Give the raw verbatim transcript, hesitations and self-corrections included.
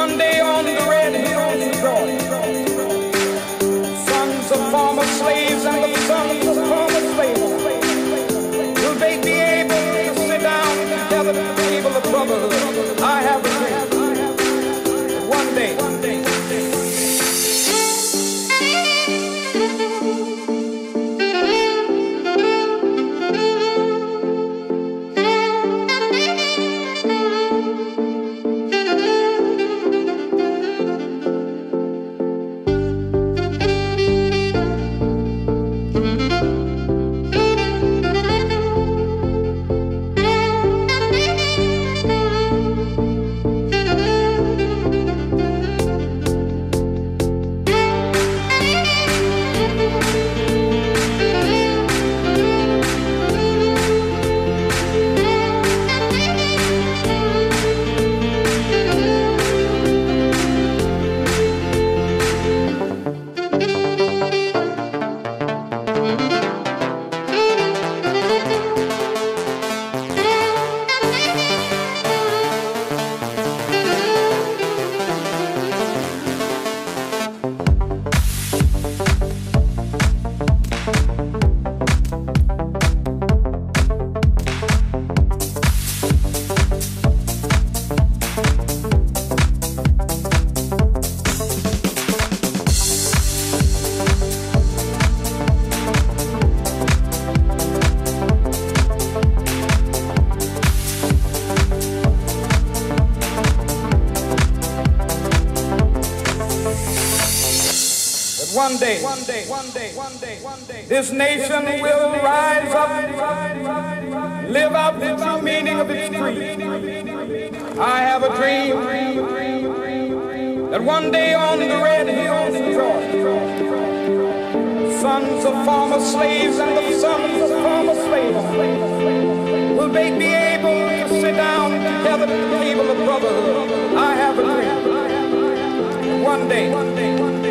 one day on the red hills of Georgia, sons of former slaves and the sons of former slaves, will they be able to sit down together at the table of brotherhood? I have a dream. One day, one day. One day, one day, one day, one day, one day, this nation will rise up, live out the true meaning of its creed. I have a dream that one day on the red hills of Georgia, sons of former slaves and the sons of former slaves, will they be able to sit down together at the table of brotherhood? I have a dream. One day, one day, one day.